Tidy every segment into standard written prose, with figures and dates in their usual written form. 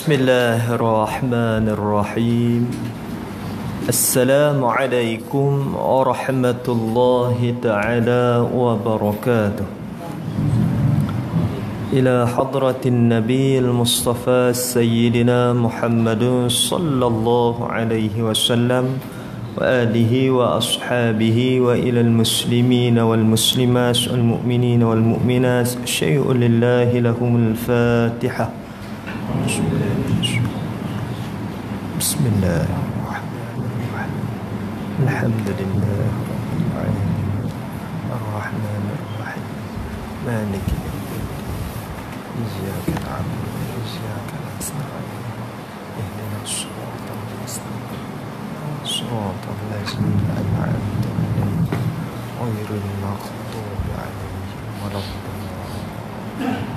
Bismillahirrahmanirrahim. Assalamualaikum warahmatullahi ta'ala wabarakatuh. Ila hadratin Nabiil Mustafa Sayyidina Muhammadun sallallahu alaihi wasallam wa alihi wa ashabihi wa ilal muslimina wal muslimat wal mu'minina wal mu'minat syai'un lillahi lahumul fatihah. Bismillahirrahmanirrahim. Alhamdulillah Ar-Rahmanir-Rahim Maliki yawmiddin. Iyyaka na'budu wa iyyaka nasta'in. Ihdinas siratal mustaqim. Siratal ladzina an'amta 'alaihim ghairil maghdubi 'alaihim waladdallin.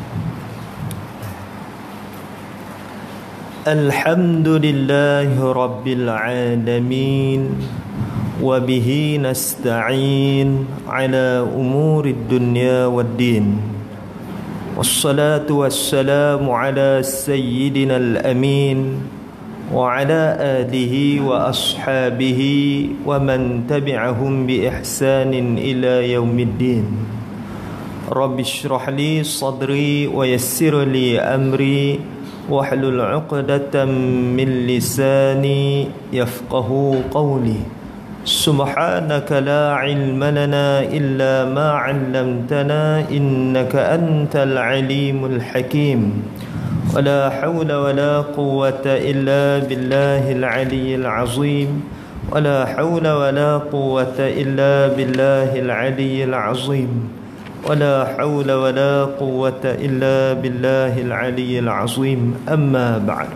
Alhamdulillahi Rabbil Alamin. Wabihi nasta'in ala umurid dunya waddin. Wassalatu wassalamu ala sayyidina al-amin wa ala alihi wa ashabihi wa man tabi'ahum bi ihsanin ila yaumiddin. Rabbi shrah li sadri wa yassir li amri wahlul 'uqdatam min lisani yafqahu qawli. Subhanaka la 'ilma lana illa ma 'allamtana innaka antal 'alimul hakim. Wala hawla wala quwwata illa billahil 'aliyyil 'azim. Wala hawla wala quwwata illa billahil 'aliyyil 'azim. ولا حول ولا قوة إلا بالله العلي العظيم. أما بعد.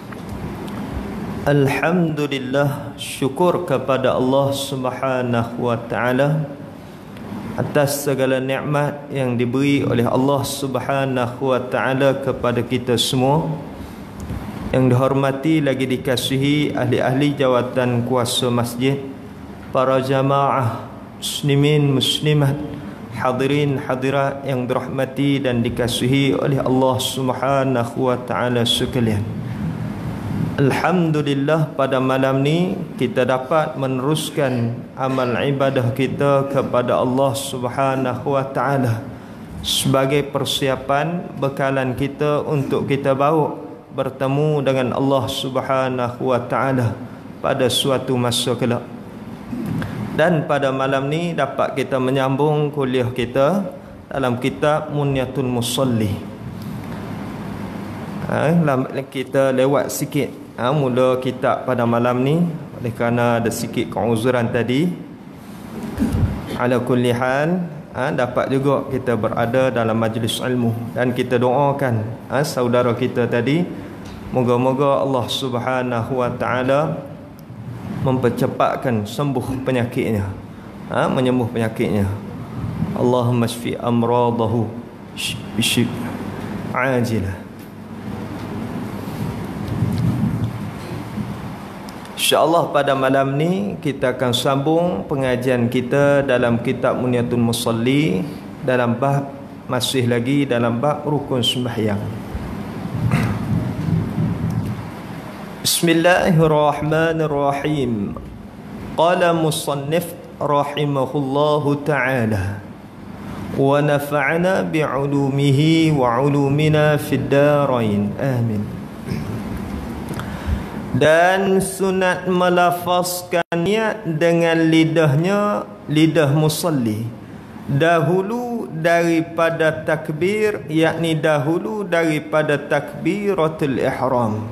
Alhamdulillah, syukur kepada Allah Subhanahu wa taala atas segala nikmat yang diberi oleh Allah Subhanahu wa taala kepada kita semua, yang dihormati lagi dikasihi ahli-ahli jawatan kuasa masjid, para jamaah muslimin muslimat, hadirin hadirat yang dirahmati dan dikasihi oleh Allah Subhanahu wa taala sekalian. Alhamdulillah, pada malam ni kita dapat meneruskan amal ibadah kita kepada Allah Subhanahu wa taala sebagai persiapan bekalan kita untuk kita bawa bertemu dengan Allah Subhanahu wa taala pada suatu masa kelak. Dan pada malam ni dapat kita menyambung kuliah kita dalam kitab Munyatul Musalli. Kita lewat sikit mula kitab pada malam ni oleh kerana ada sikit keuzuran tadi. Ala kulli hal, dapat juga kita berada dalam majlis ilmu dan kita doakan saudara kita tadi, moga-moga Allah Subhanahu wa taala mempercepatkan sembuh penyakitnya, menyembuh penyakitnya. Allahumma shfi amradahu bisyif ajilah. InsyaAllah pada malam ni kita akan sambung pengajian kita dalam kitab Munyatul Musalli dalam bab, masih lagi dalam bab rukun sembahyang. Bismillahirrahmanirrahim. Qala musannif rahimahullahu ta'ala wa nafa'ana bi'ulumihi wa 'ulumina fid darain. Amin. Dan sunat melafazkan niat dengan lidahnya, lidah musalli, dahulu daripada takbir, yakni dahulu daripada takbiratul ihram.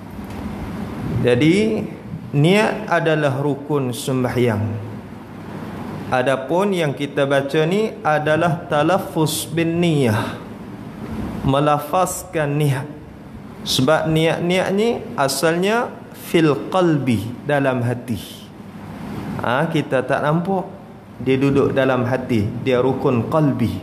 Jadi niat adalah rukun sembahyang. Adapun yang kita baca ni adalah talaffuz bin niyah, melafazkan niat. Sebab niat-niat ni asalnya fil qalbi, dalam hati. Kita tak nampak dia duduk dalam hati, dia rukun qalbi.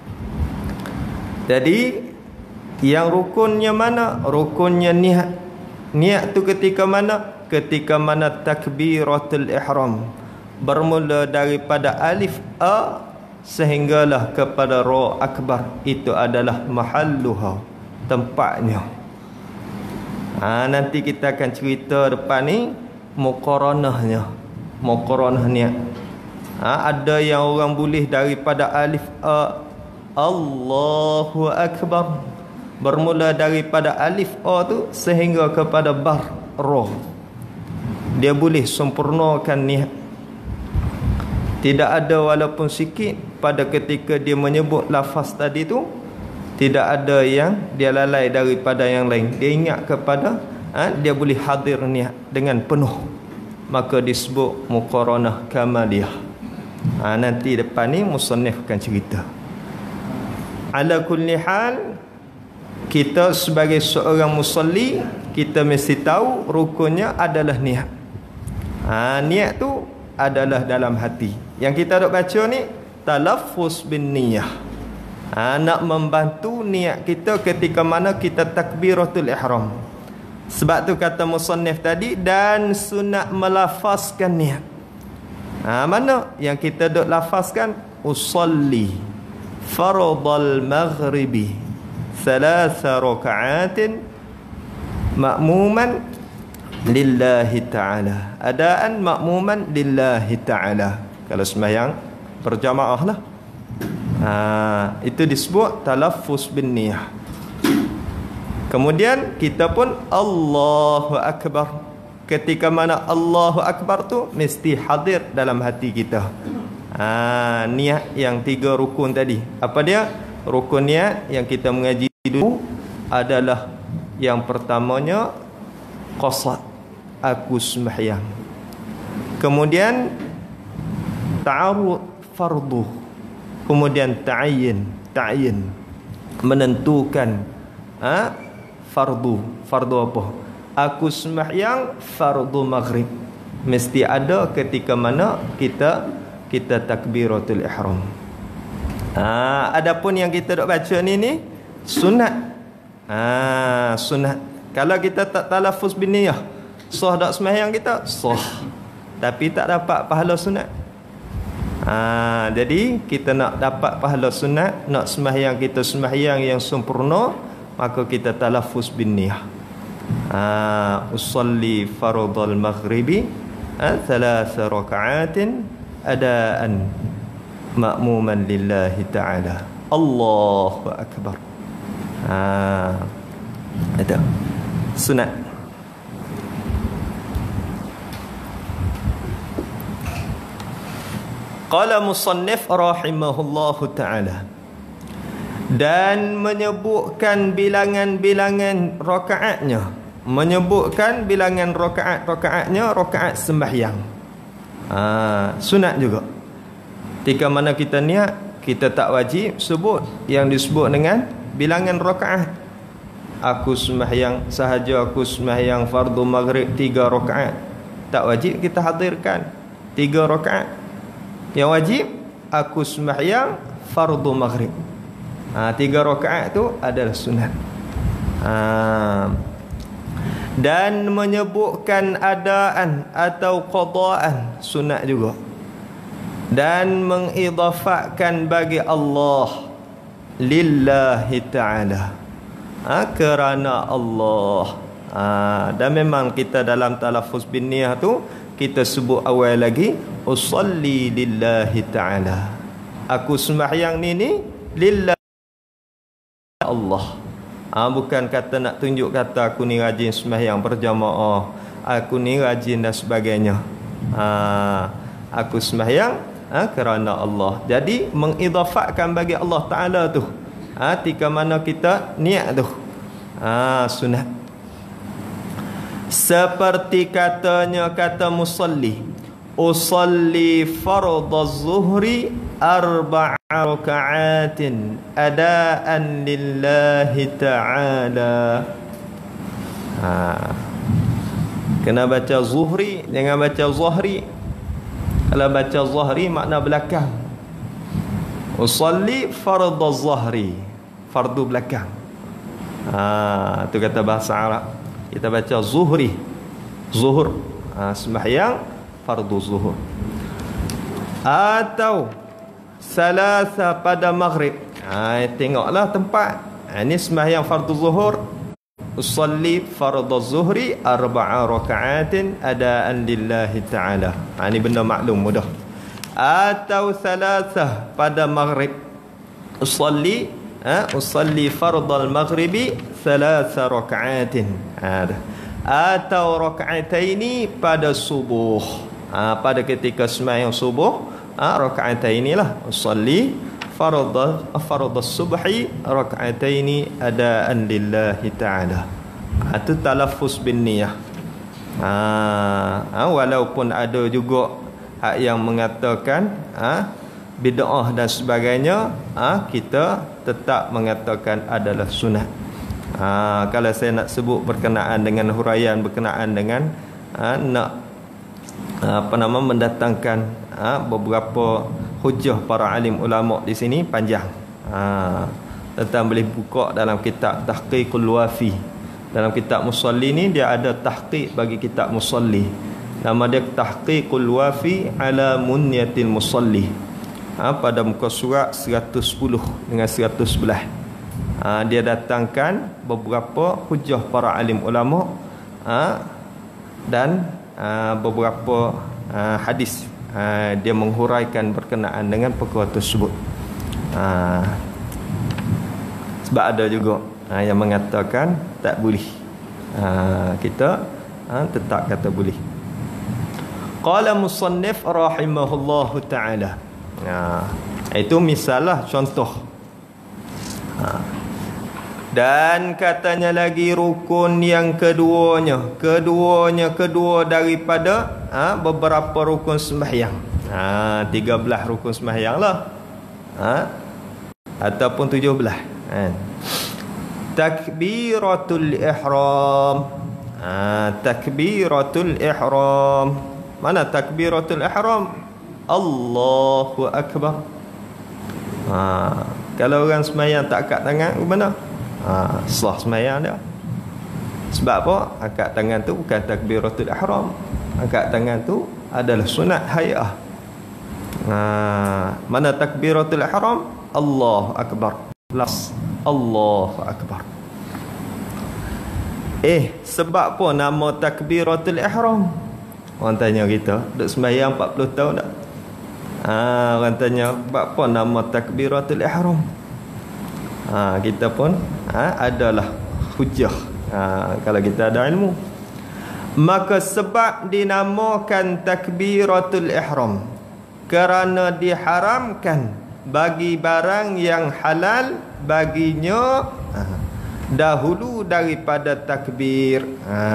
Jadi yang rukunnya mana? Rukunnya niat. Niat tu ketika mana? Ketika mana takbiratul ihram, bermula daripada alif a sehinggalah kepada ra akbar. Itu adalah mahalluha, tempatnya. Nanti kita akan cerita depan ni muqaranahnya. Muqaranah niat. Ada yang orang boleh daripada alif a Allahu Akbar, bermula daripada alif a tu sehingga kepada bar ra. Dia boleh sempurnakan niat. Tidak ada walaupun sikit pada ketika dia menyebut lafaz tadi tu, tidak ada yang dia lalai daripada yang lain. Dia ingat kepada dia boleh hadir niat dengan penuh, maka disebut muqaranah kamaliyah. Nanti depan ni musannif akan cerita. Ala kulli hal, kita sebagai seorang musalli, kita mesti tahu rukunnya adalah niat. Niat tu adalah dalam hati. Yang kita dok baca ni talaffuz bin niyah. Nak membantu niat kita ketika mana kita takbiratul ihram. Sebab tu kata musannif tadi, dan sunat melafazkan niat. Mana yang kita dok lafazkan? Usalli fardal maghribi 3 raka'atin ma'muman lillahi ta'ala. Adaan ma'muman lillahi ta'ala. Kalau sembahyang berjamaah lah. Itu disebut talaffuz bin niyah. Kemudian kita pun Allahu Akbar. Ketika mana Allahu Akbar tu mesti hadir dalam hati kita. Niat yang 3 rukun tadi. Apa dia? Rukun niat yang kita mengaji dulu adalah yang pertamanya qasad, aku sembahyang. Kemudian ta'arud fardu. Kemudian ta'yin, menentukan fardu apa? Aku sembahyang fardu maghrib. Mesti ada ketika mana kita takbiratul ihram. Adapun yang kita dok baca ni sunat. Sunat. Kalau kita tak talaffuz bin niyah, sah tak sembahyang kita? Sah. Tapi tak dapat pahala sunat. Jadi kita nak dapat pahala sunat, nak sembahyang kita sembahyang yang sempurna, maka kita talaffuz bin niyah. Usalli fardal maghribi 3 raka'atin adaan ma'muman lillahi ta'ala. Allahu Akbar. Itu sunat. Qala musannif rahimahullahu ta'ala, dan menyebutkan bilangan-bilangan rakaatnya, menyebutkan bilangan rakaatnya, rakaat sembahyang. Sunat juga. Ketika mana kita niat, kita tak wajib sebut yang disebut dengan bilangan rakaat. Aku sembahyang sahaja, aku sembahyang fardu maghrib 3 rakaat. Tak wajib kita hadirkan 3 rakaat. Yang wajib aku sembahyang fardu maghrib. 3 rakaat tu adalah sunat. Dan menyebutkan adaan atau qadaan, sunat juga. Dan mengidafakkan bagi Allah, lillahi ta'ala, kerana Allah. Dan memang kita dalam talaffuz bin niyah tu kita sebut awal lagi, usalli lillahi ta'ala, aku sembahyang ni lillahi Allah. Bukan kata nak tunjuk kata aku ni rajin sembahyang berjamaah, aku ni rajin dan sebagainya. Aku sembahyang kerana Allah. Jadi mengidafakkan bagi Allah Ta'ala tu, ketika mana kita niat tu, sunat. Seperti katanya kata musalli, usalli fardaz zuhri 4 raka'atin adaan lillahi ta'ala. Kena baca zuhri, jangan baca zuhri. Kalau baca zuhri makna belakang. Usalli fardaz zuhri, fardu belakang. Itu kata bahasa Arab. Kita baca zuhri, zuhur, sembahyang fardu zuhur. Atau salasa pada maghrib. Tengoklah tempat. Ini sembahyang fardu zuhur usalli fardhu zuhri 4 raka'atin adaan lillahi ta'ala. Ini benda maklum mudah. Atau salasah pada maghrib, usalli fardhu maghribi 3 raka'atin. Atau raka'ataini pada subuh, pada ketika sembahyang subuh, raka'ataini lah, usalli fardhu subhi raka'ataini adaan lillahi ta'ala. Itu talaffuz bin niyah. Walaupun ada juga hak yang mengatakan bid'ah dan sebagainya, kita tetap mengatakan adalah sunat. Kalau saya nak sebut berkenaan dengan huraian berkenaan dengan nak mendatangkan beberapa hujah para alim ulama di sini panjang. Tentang boleh buka dalam kitab Tahqiqul Wafi. Dalam kitab Musalli ni dia ada tahqiq bagi kitab Musalli. Nama dia Tahqiqul Wafi ala Munyatil Musalli. Pada muka surat 110 dengan 111. Dia datangkan beberapa hujah para alim ulama dan beberapa hadis. Dia menghuraikan berkenaan dengan perkara tersebut. Sebab ada juga yang mengatakan tak boleh. Kita tetap kata boleh. Qala musannif rahimahullahu ta'ala. Itu misalah contoh. Dan katanya lagi rukun yang keduanya daripada beberapa rukun sembahyang. 13 rukun sembahyang lah. Ataupun 17. Takbiratul ihram. Takbiratul ihram. Mana takbiratul ihram? Allahu Akbar. Kalau orang sembahyang tak angkat tangan, mana? Sah sembahyang dia. Sebab apa? Angkat tangan tu bukan takbiratul ihram. Angkat tangan tu adalah sunat hay'ah. Mana takbiratul ihram? Allahu Akbar. Plus Allahu Akbar. Sebab apa nama takbiratul ihram? Orang tanya kita, duk sembahyang 40 tahun tak? Orang tanya, sebab apa nama takbiratul ihram? Kita pun adalah hujah kalau kita ada ilmu. Maka sebab dinamakan takbiratul ihram kerana diharamkan bagi barang yang halal baginya dahulu daripada takbir,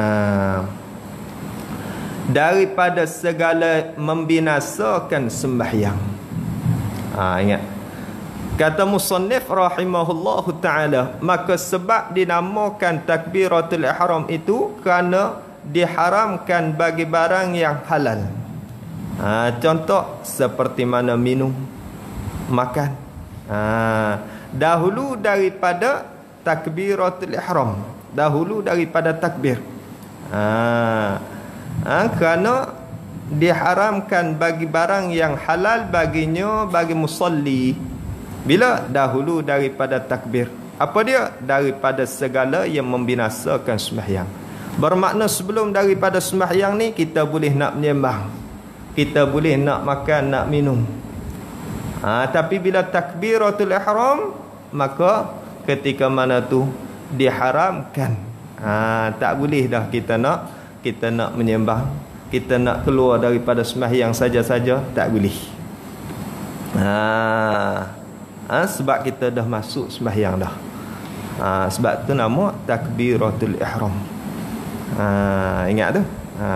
daripada segala membinasakan sembahyang. Ingat kata musannif rahimahullahu ta'ala, maka sebab dinamakan takbiratul ihram itu kerana diharamkan bagi barang yang halal. Contoh seperti mana minum, makan, dahulu daripada takbiratul ihram, dahulu daripada takbir, kerana diharamkan bagi barang yang halal baginya, bagi musalli. Bila? Dahulu daripada takbir. Apa dia? Daripada segala yang membinasakan sembahyang. Bermakna sebelum daripada sembahyang ni kita boleh nak menyembah, kita boleh nak makan, nak minum. Tapi bila takbiratul ihram, maka ketika mana tu diharamkan. Tak boleh dah kita nak menyembah, kita nak keluar daripada sembahyang saja-saja, tak boleh. Sebab kita dah masuk sembahyang dah. Sebab tu nama takbiratul ihram. Ingat tu.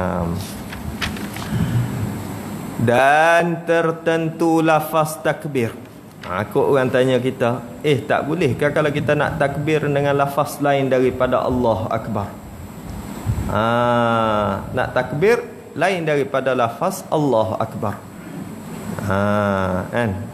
Dan tertentu lafaz takbir. Kok orang tanya kita, tak boleh ke kalau kita nak takbir dengan lafaz lain daripada Allah Akbar? Nak takbir lain daripada lafaz Allah Akbar. Kan?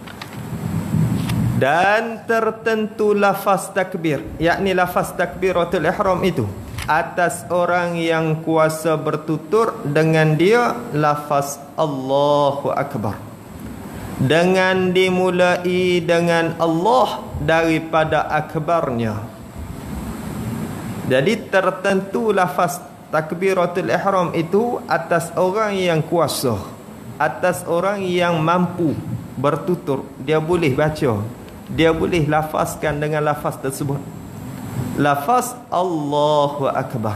Dan tertentu lafaz takbir, yakni lafaz takbiratul ihram itu atas orang yang kuasa bertutur dengan dia lafaz Allahu Akbar, dengan dimulai dengan Allah daripada akbarnya. Jadi tertentu lafaz takbiratul ihram itu atas orang yang kuasa, atas orang yang mampu bertutur, dia boleh baca, dia boleh lafazkan dengan lafaz tersebut. Lafaz Allahu Akbar,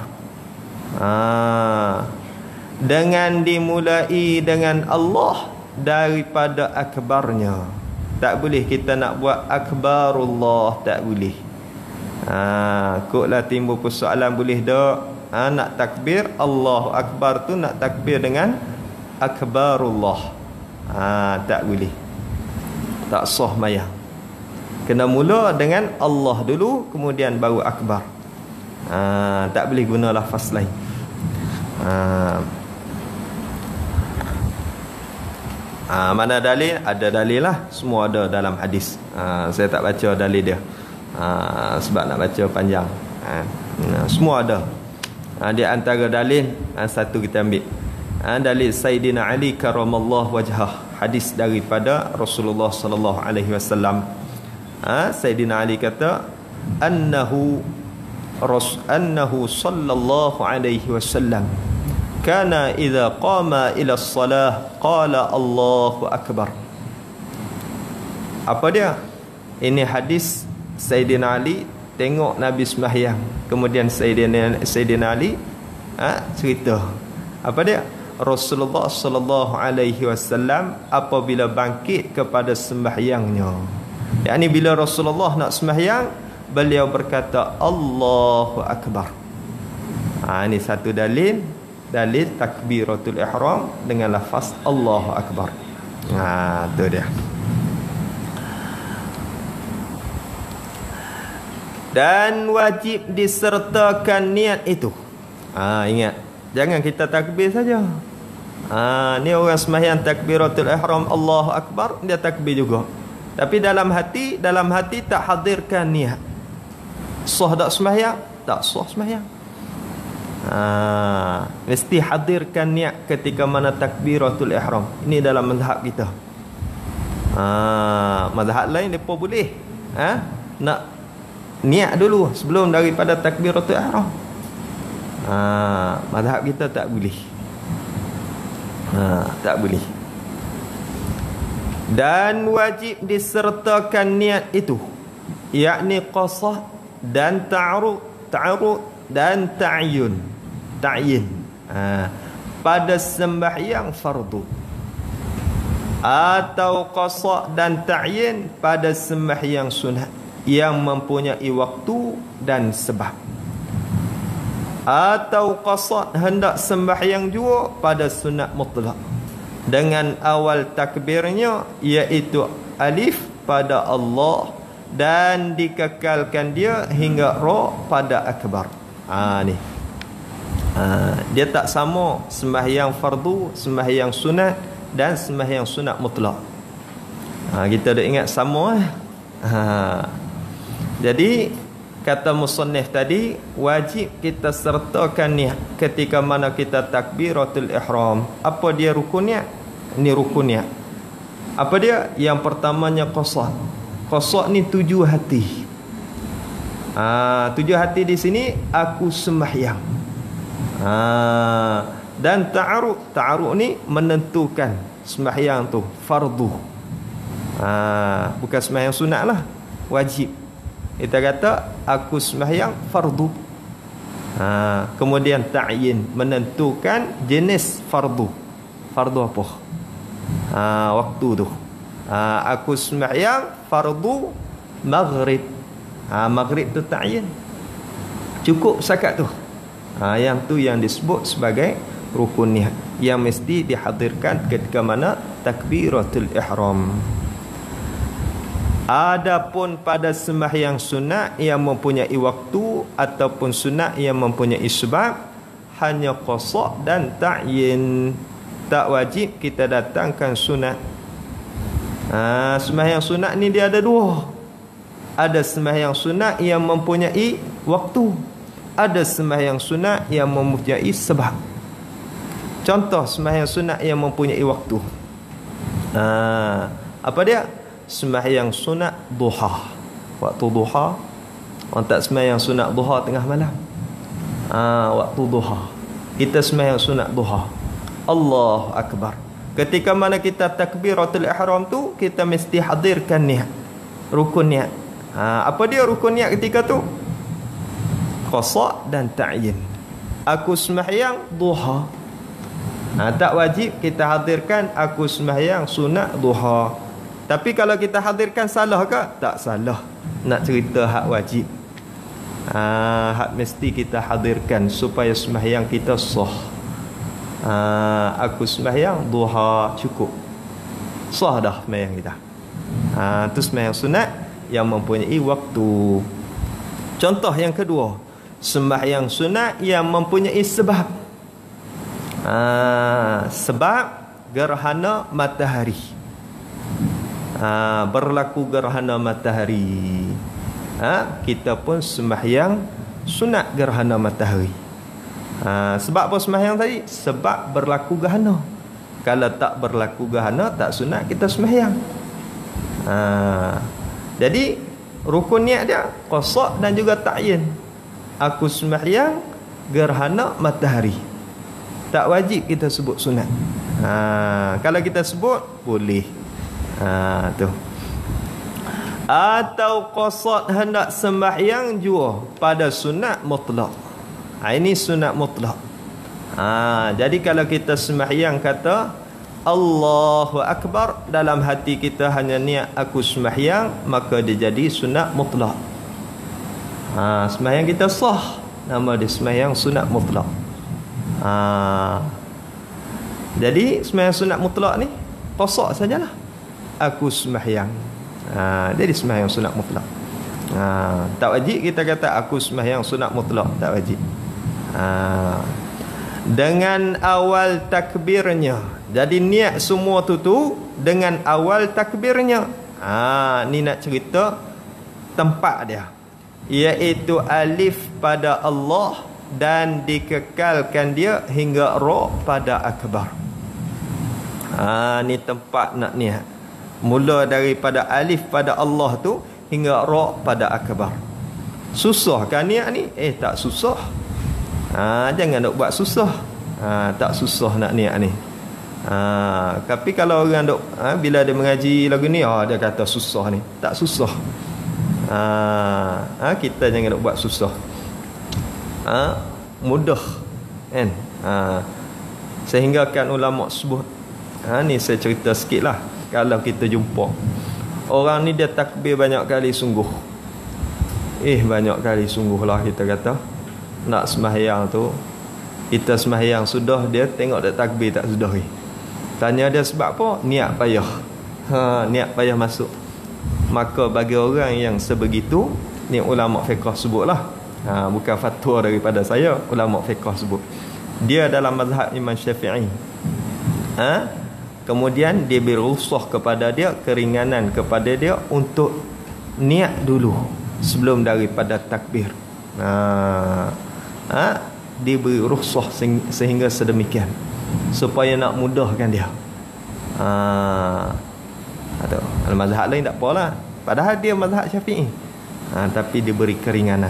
dengan dimulai dengan Allah daripada akbarnya. Tak boleh kita nak buat akbarullah, tak boleh. Koklah timbul persoalan, boleh tak nak takbir Allahu Akbar tu nak takbir dengan akbarullah? Tak boleh, tak sah mayang. Kena mula dengan Allah dulu, kemudian baru akbar. Tak boleh guna lafaz lain. Mana dalil? Ada dalil lah, semua ada dalam hadis. Saya tak baca dalil dia, sebab nak baca panjang. Semua ada. Di antara dalil, satu kita ambil dalil Sayyidina Ali karamallahu wajhah, hadis daripada Rasulullah sallallahu alaihi wasallam. Sayyidina Ali kata annahu sallallahu alaihi wasallam kana idza qama ila as-salah qala Allahu akbar. Apa dia? Ini hadis Sayyidina Ali tengok Nabi sembahyang, kemudian Sayyidina Ali cerita. Apa dia? Rasulullah sallallahu alaihi wasallam apabila bangkit kepada sembahyangnya, yakni bila Rasulullah nak sembahyang, beliau berkata Allahu akbar. Ini satu dalil takbiratul ihram dengan lafaz Allahu akbar. Tu dia. Dan wajib disertakan niat itu. Ingat, jangan kita takbir saja. Ni orang sembahyang takbiratul ihram Allahu akbar, dia takbir juga, tapi dalam hati tak hadirkan niat. Sah tak sembahyang? Tak sah sembahyang. Mesti hadirkan niat ketika mana takbiratul ihram. Ini dalam mazhab kita. Mazhab lain depa boleh nak niat dulu sebelum daripada takbiratul ihram. Mazhab kita tak boleh. Tak boleh. Dan wajib disertakan niat itu, yakni qasah dan ta'arud dan ta'yin. Pada sembahyang fardu, atau qasah dan ta'yin pada sembahyang sunat yang mempunyai waktu dan sebab, atau qasad hendak sembahyang jua pada sunat mutlak dengan awal takbirnya iaitu alif pada Allah dan dikekalkan dia hingga ra pada akbar. Ni dia tak sama sembahyang fardu, sembahyang sunat dan sembahyang sunat mutlak. Kita dah ingat sama. Jadi kata musannif tadi, wajib kita sertakan niat ketika mana kita takbiratul ihram. Apa dia rukun niat? Ini rukun niat. Apa dia? Yang pertamanya qasad. Qasad ni tuju hati. Tuju hati di sini aku sembahyang. Dan ta'arud ni menentukan sembahyang tu fardu. Bukan sembahyang sunat lah, wajib. Kita kata aku sembahyang fardu. Kemudian ta'yin, menentukan jenis fardu. Fardu apa? Waktu tu. Aku sembahyang fardu maghrib. Maghrib tu ta'yin. Cukup sakat tu. Yang tu yang disebut sebagai rukun niat, yang mesti dihadirkan ketika mana takbiratul ihram. Adapun pada sembahyang sunat yang mempunyai waktu ataupun sunat yang mempunyai sebab, hanya qasad dan ta'yin. Tak wajib kita datangkan sunat. Sembahyang sunat ni dia ada dua. Ada sembahyang sunat yang mempunyai waktu, ada sembahyang sunat yang mempunyai sebab. Contoh sembahyang sunat yang mempunyai waktu, apa dia? Sembahyang sunat duha. Waktu duha, orang tak sembahyang sunat duha tengah malam. Waktu duha. Kita sembahyang sunat duha. Allahu Akbar. Ketika mana kita takbiratul ihram tu, kita mesti hadirkan niat, rukun niat. Apa dia rukun niat ketika tu? Qasa dan ta'yin. Aku sembahyang duha. Tak wajib kita hadirkan aku sembahyang sunat duha. Tapi kalau kita hadirkan, salah ke? Tak salah. Nak cerita hak wajib, hak mesti kita hadirkan supaya sembahyang kita sah. Aku sembahyang duha, cukup sah dah sembahyang kita. Tu sembahyang sunat yang mempunyai waktu. Contoh yang kedua, sembahyang sunat yang mempunyai sebab. Sebab gerhana matahari. Berlaku gerhana matahari, kita pun sembahyang sunat gerhana matahari. Sebab apa sembahyang tadi? Sebab berlaku gerhana. Kalau tak berlaku gerhana, tak sunat kita sembahyang. Jadi rukun niat dia qasa dan juga ta'yin. Aku sembahyang gerhana matahari. Tak wajib kita sebut sunat. Kalau kita sebut, boleh. Tu. Atau qasad hendak sembahyang jua pada sunat mutlak. Ini sunat mutlak. Jadi kalau kita sembahyang kata Allahu Akbar, dalam hati kita hanya niat aku sembahyang, maka dia jadi sunat mutlak. Sembahyang kita sah, nama dia sembahyang sunat mutlak. Jadi sembahyang sunat mutlak ni qasa sajalah. Aku sembahyang. Jadi sembahyang sunat mutlak. Tak wajib kita kata aku sembahyang sunat mutlak, tak wajib. Dengan awal takbirnya. Jadi niat semua tu dengan awal takbirnya. Ni nak cerita tempat dia, iaitu alif pada Allah dan dikekalkan dia hingga ra pada akbar. Ni tempat nak niat. Mula daripada alif pada Allah tu hingga ra pada akbar. Susah kan niat ni? Tak susah. Jangan nak buat susah. Tak susah nak niat ni. Tapi kalau orang duk bila dia mengaji lagu ni, dia kata susah ni. Tak susah. Kita jangan nak buat susah. Mudah kan? Sehingga kan ulama sebut, ni saya cerita sikit lah. Kalau kita jumpa orang ni dia takbir banyak kali sungguh, banyak kali sungguh lah kita kata. Nak sembahyang tu, kita sembahyang sudah, dia tengok dia takbir tak sudah. Tanya dia sebab apa? Niat payah. Niat payah masuk. Maka bagi orang yang sebegitu, ni ulama fiqh sebut lah, bukan fatwa daripada saya, ulama fiqh sebut. Dia dalam mazhab Imam Syafi'i. Kemudian dia beri rukhsah kepada dia, keringanan kepada dia untuk niat dulu sebelum daripada takbir. Diberi rukhsah sehingga sedemikian supaya nak mudahkan dia. Atau mazhab lain tak apalah, padahal dia mazhab Syafi'i, tapi diberi keringanan.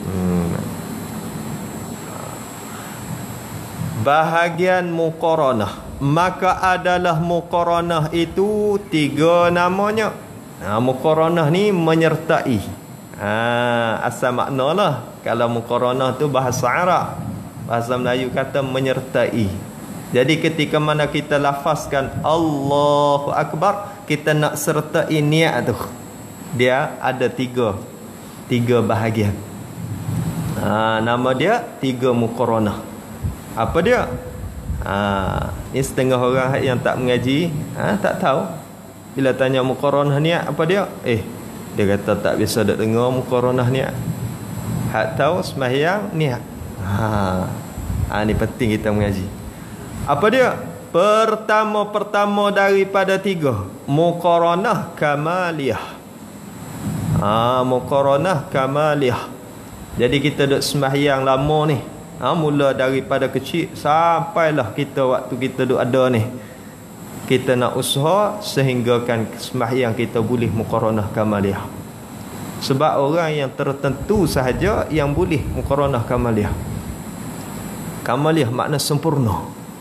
Bahagian muqaranah, maka adalah muqaranah itu 3 namanya. Muqaranah ni menyertai. Asal maknalah, kalau muqaranah tu bahasa Arab, bahasa Melayu kata menyertai. Jadi ketika mana kita lafazkan Allahu Akbar, kita nak sertai niat tu, dia ada 3 bahagian. Nama dia 3 muqaranah. Apa dia? Ni setengah orang yang tak mengaji, tak tahu. Bila tanya muqaranah niat apa dia? Dia kata tak biasa dak dengar muqaranah niat. Hak tahu sembahyang niat. Ni penting kita mengaji. Apa dia? Pertama daripada 3, muqaranah kamaliyah. Muqaranah kamaliyah. Jadi kita duk sembahyang lama ni, mula daripada kecil sampailah kita waktu kita duk ada ni, kita nak usaha sehinggakan sembahyang kita boleh muqaranah kamaliyah. Sebab orang yang tertentu sahaja yang boleh muqaranah kamaliyah. Kamaliyah makna sempurna.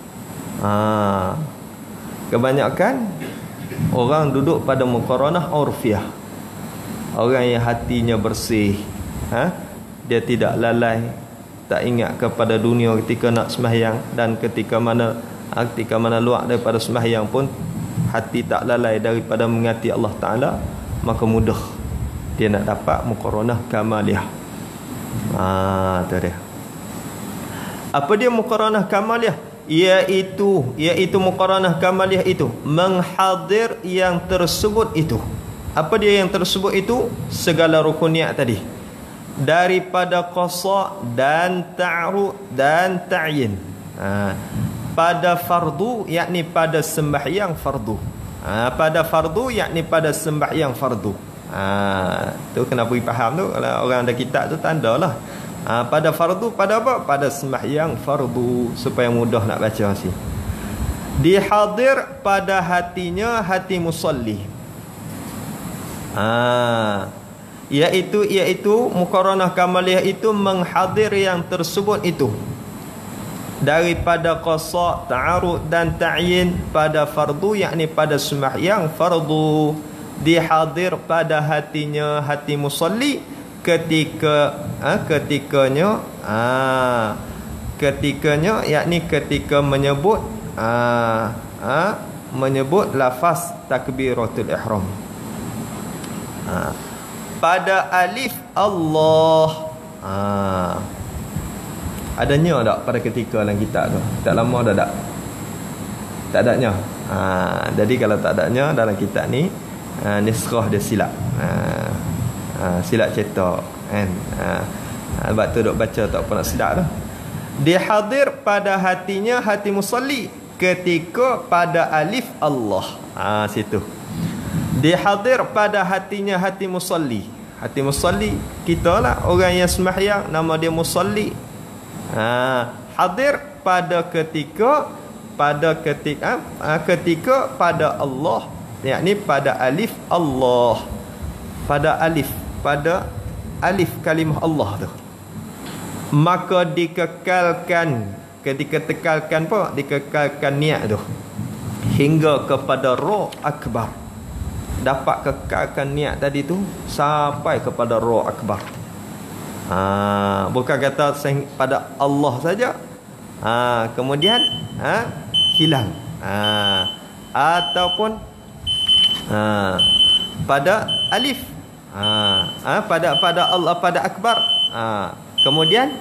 Kebanyakan orang duduk pada muqaranah urfiyah. Orang yang hatinya bersih, dia tidak lalai, tak ingat kepada dunia ketika nak sembahyang, dan ketika mana luar daripada sembahyang pun hati tak lalai daripada mengingati Allah Ta'ala, maka mudah dia nak dapat muqaranah kamaliyah. Tu dia. Apa dia muqaranah kamaliyah? Iaitu muqaranah kamaliyah itu menghadir yang tersebut itu. Apa dia yang tersebut itu? Segala rukun niat tadi, daripada qasa dan ta'ru dan ta'yin. Pada fardu, yakni pada sembahyang fardu. Pada fardu, yakni pada sembahyang fardu. Tu kena beri faham tu. Kalau orang ada kitab tu tandalah. Pada fardu, pada apa? Pada sembahyang fardu, supaya mudah nak baca sini. Dihadir pada hatinya hati musalli. Iaitu muqaranah kamaliyah itu menghadir yang tersebut itu, daripada qasa, ta'arud dan ta'yin pada fardu, yakni pada sembahyang fardu. Dihadir pada hatinya hati musalli ketikanya yakni ketika menyebut lafaz takbiratul ihram. Pada alif Allah. Adanya tak pada ketika dalam kitab tu? Tak lama dah tak? Tak adanya. Jadi kalau tak adanya dalam kitab ni, niskhah dia silap. Silap cetak kan. Sebab tu duk baca tak apa nak silap tu. Dia hadir pada hatinya hati musalli ketika pada alif Allah. Situ. Dia hadir pada hatinya hati musalli. Hati musalli kita lah, orang yang sembahyang, nama dia musalli. Hadir pada ketika pada Allah, yakni pada alif Allah. Pada alif kalimah Allah tu. Maka dikekalkan, ketika tekalkan apa? Dikekalkan niat tu hingga kepada roh akbar. Dapat kekalkan niat tadi tu sampai kepada roh akbar. Bukan kata pada Allah saja, kemudian hilang, ataupun pada alif, pada Allah, pada akbar, kemudian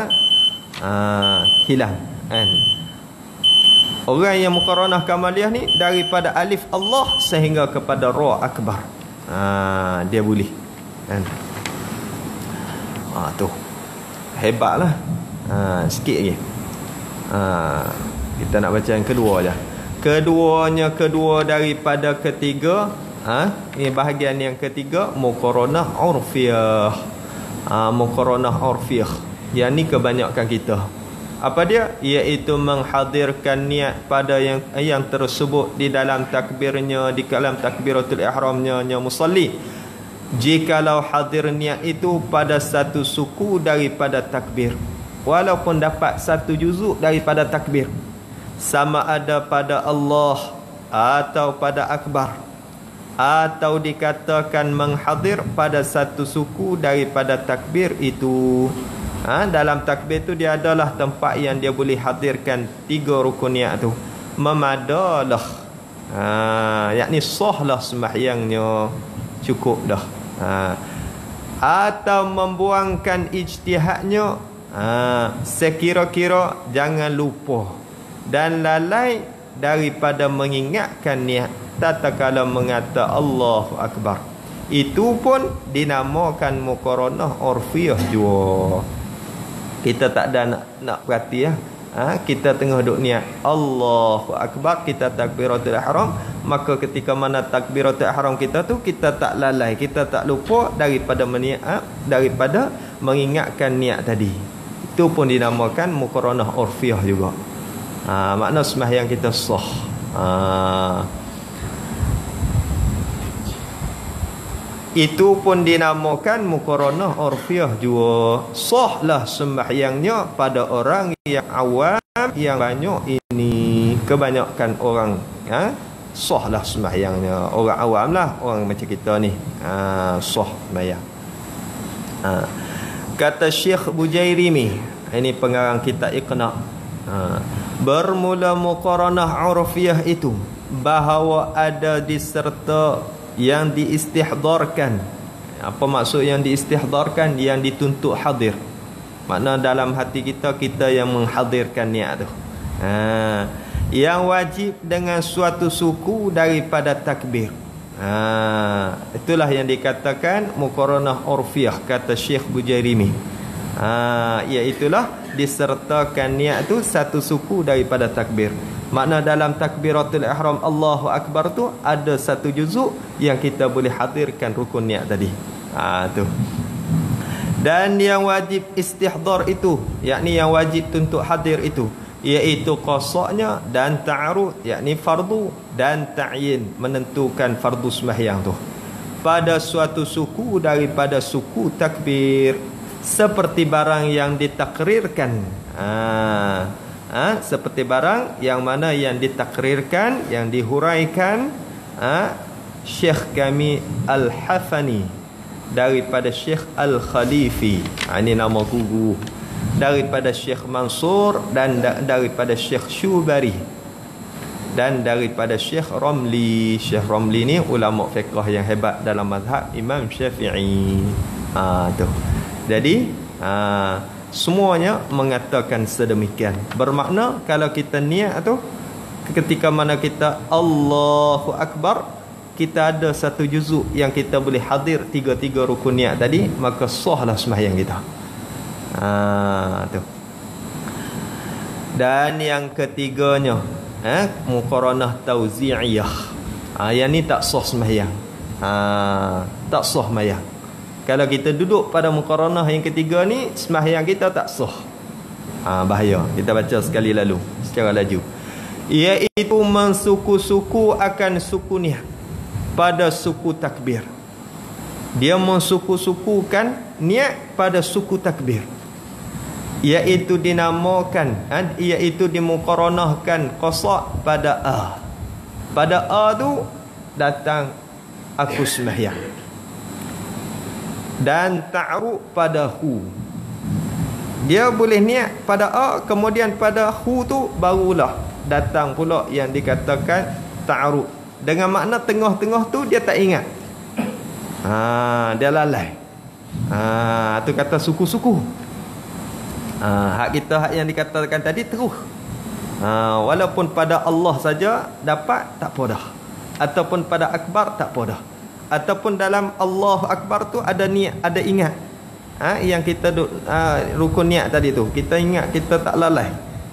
hilang kan. Orang yang muqaranah kamaliyah ni daripada alif Allah sehingga kepada ra akbar, dia boleh kan. Tu hebatlah. Sikit lagi. Kita nak baca yang kedua je. Kedua daripada ketiga. Ini bahagian yang ketiga, muqaranah urfiyah. Muqaranah urfiyah, yang ni kebanyakan kita. Apa dia? Iaitu menghadirkan niat pada yang tersebut di dalam takbirnya, di dalam takbiratul ihramnya musalli. Jikalau hadir niat itu pada satu suku daripada takbir, walaupun dapat satu juzuk daripada takbir, sama ada pada Allah atau pada akbar, atau dikatakan menghadir pada satu suku daripada takbir itu. Dalam takbir tu dia adalah tempat yang dia boleh hadirkan 3 rukun niat tu. Memadalah, yakni sahlah sembahyangnya, cukup dah. Atau membuangkan ijtihadnya, sekira-kira jangan lupa dan lalai daripada mengingatkan niat tatkala mengata Allahu akbar. Itu pun dinamakan muqaranah urfiyah juga. Kita tak ada nak perhati kita tengah duk niat Allahu akbar, kita takbiratul ihram, maka ketika mana takbiratul ihram kita tu, kita tak lalai, kita tak lupa daripada daripada mengingatkan niat tadi. Itu pun dinamakan muqaranah urfiyah juga. Makna sembahyang kita Itu pun dinamakan muqaranah urfiyah juga. Sahlah sembahyangnya pada orang yang awam, yang banyak ini kebanyakan orang, sahlah sembahyangnya. Orang awam lah, orang macam kita ni, sah sembahyang. Kata Syekh Bujairimi, ini pengarang kitab Iqna', bermula muqaranah urfiyah itu bahawa ada diserta yang diistihdarkan. Apa maksud yang diistihdarkan? Yang dituntut hadir. Makna dalam hati kita, kita yang menghadirkan niat tu. Yang wajib dengan suatu suku daripada takbir. Itulah yang dikatakan muqaranah urfiyah, kata Syekh Bujairimi. Iaitulah disertakan niat tu satu suku daripada takbir. Makna dalam takbiratul ihram Allahu Akbar tu ada satu juzuk yang kita boleh hadirkan rukun niat tadi. Tu. Dan yang wajib istihdar itu, yakni yang wajib untuk hadir itu, iaitu qasa'nya dan ta'arud, yakni fardu, dan ta'yin, menentukan fardu sembahyang tu pada suatu suku daripada suku takbir, seperti barang yang ditakrirkan. Seperti barang yang mana yang ditakrirkan, yang dihuraikan Syekh kami Al-Hafani daripada Syekh Al-Khalifi, ini nama guru, daripada Syekh Mansur, dan daripada Syekh Syubari, dan daripada Syekh Ramli. Syekh Ramli ni ulama fiqh yang hebat dalam mazhab Imam Syafi'i. Tu. Jadi semuanya mengatakan sedemikian. Bermakna kalau kita niat tu, ketika mana kita Allahu Akbar, kita ada satu juzuk yang kita boleh hadir tiga-tiga rukun niat tadi, maka sahlah sembahyang kita. Tu. Dan yang ketiganya, muqaranah tauzi'iyah. Yang ni tak sah sembahyang. Tak sah sembahyang. Kalau kita duduk pada muqaranah yang ketiga ni, sembahyang kita tak sah. Bahaya. Kita baca sekali lalu secara laju. Iaitu mensuku-suku akan suku niat pada suku takbir. Dia mensuku-sukukan niat pada suku takbir, iaitu dinamakan, iaitu dimuqaranahkan qasa' pada pada tu datang aku sembahyang, dan ta'ru pada hu. Dia boleh niat pada kemudian pada hu tu barulah datang pula yang dikatakan ta'ru. Dengan makna tengah-tengah tu dia tak ingat. Dia lalai. Tu kata suku-suku. Hak kita, hak yang dikatakan tadi terus. Walaupun pada Allah saja dapat, tak apa dah. Ataupun pada akbar, tak apa dah. Ataupun dalam Allahu Akbar tu ada niat, ada ingat. Yang kita rukun niat tadi tu, kita ingat, kita tak lalai.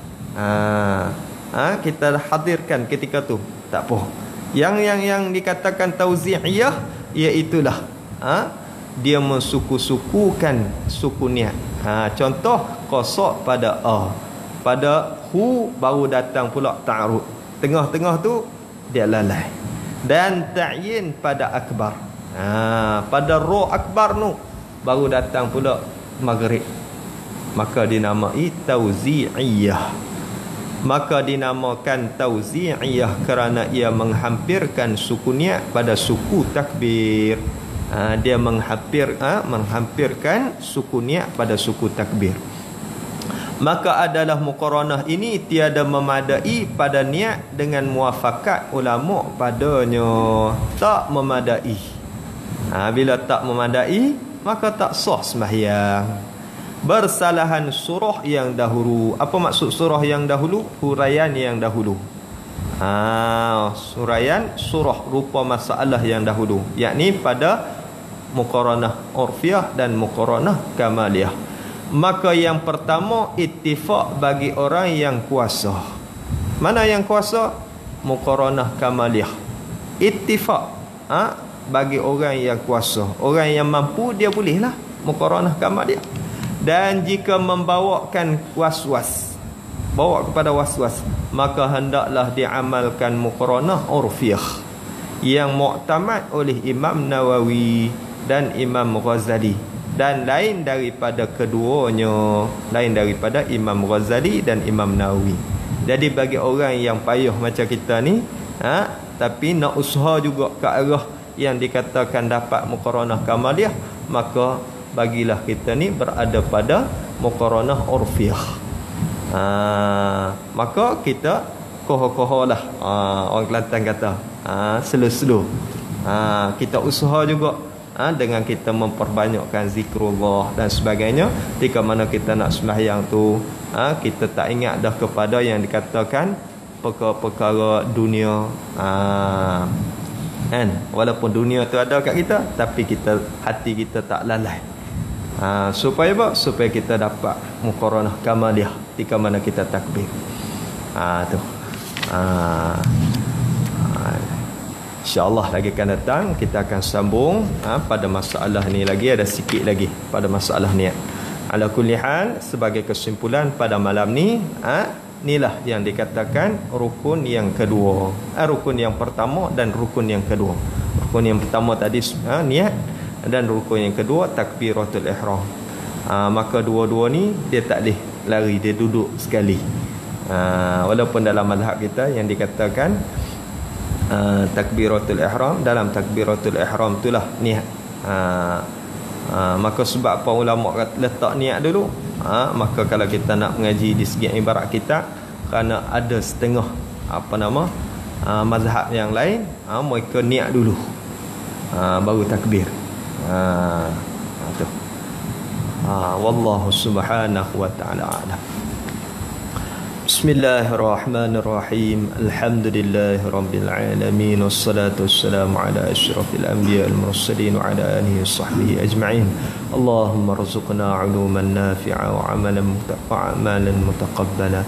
Kita hadirkan ketika tu, tak apa. Yang dikatakan tauzi'iyah, iaitulah dia mensuku-sukukan suku niat. Contoh qasa' pada pada hu baru datang pula ta'arud. Tengah-tengah tu dia lalai. Dan ta'yin pada akbar. Pada roh akbar tu baru datang pula maghrib. Maka dinamai tauzi'iyah. Maka dinamakan tauzi'iyah kerana ia menghampirkan suku niat pada suku takbir. Dia menghampirkan suku niat pada suku takbir. Maka adalah muqaranah ini tiada memadai pada niat dengan muafakat ulama padanya. Tak memadai. Bila tak memadai, maka tak sah sembahyang. Bersalahan surah yang dahulu. Apa maksud surah yang dahulu? Huraian yang dahulu. Huraian surah rupa masalah yang dahulu, yakni pada muqaranah urfiyah dan muqaranah kamaliyah. Maka yang pertama ittifaq bagi orang yang kuasa. Mana yang kuasa? Muqaranah kamaliyah. Ittifaq bagi orang yang kuasa. Orang yang mampu dia bolehlah muqaranah kamaliyah. Dan jika membawakan waswas, bawa kepada waswas, maka hendaklah diamalkan muqaranah urfiyah yang muktamad oleh Imam Nawawi. dan Imam Ghazali, dan lain daripada keduanya, lain daripada Imam Ghazali dan Imam Nawawi. Jadi bagi orang yang payah macam kita ni, tapi nak usaha juga ke arah yang dikatakan dapat muqaranah kamaliyah, maka bagilah kita ni berada pada muqaranah urfiyah. Maka kita koho-koho lah, orang Kelantan kata, slow-slow. Kita usaha juga dengan kita memperbanyakkan zikrullah dan sebagainya. Ketika mana kita nak sembahyang tu, kita tak ingat dah kepada yang dikatakan perkara-perkara dunia. Kan, walaupun dunia tu ada kat kita, tapi kita, hati kita tak lalai. Supaya apa? Supaya kita dapat muqaranah kamaliyah ketika mana kita takbir. Tu. InsyaAllah lagi akan datang kita akan sambung pada masalah ni lagi, ada sikit lagi pada masalah niat. Ala kulli hal, sebagai kesimpulan pada malam ni, inilah yang dikatakan rukun yang kedua, rukun yang pertama dan rukun yang kedua. Rukun yang pertama tadi niat, dan rukun yang kedua takbiratul ihram. Maka dua-dua ni dia tak boleh lari, dia duduk sekali. Walaupun dalam mazhab kita yang dikatakan takbiratul ihram, dalam takbiratul ihram itulah niat. Maka sebab apa ulama kata letak niat dulu, maka kalau kita nak mengaji di segi ibarat kita, kerana ada setengah mazhab yang lain, mereka niat dulu baru takbir. Wallahu subhanahu wa ta'ala a'lam. Bismillahirrahmanirrahim. Alhamdulillahi rabbil alamin, wassalatu wassalamu ala asyrafil anbiya wal mursalin wa ala alihi washabbihi ajma'in. Allahumma rzuqna 'uluman nafi'a wa 'amalan mutaqabbala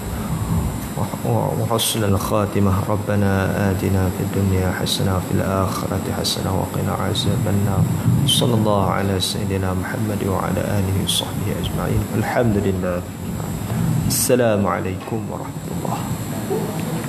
وحسن الخاتمة. ربنا آتنا في الدنيا حسنة وفي الآخرة حسنة وقنا عذاب النار. صلى الله على سيدنا محمد وعلى آله وصحبه أجمعين. الحمد لله. السلام عليكم ورحمة الله.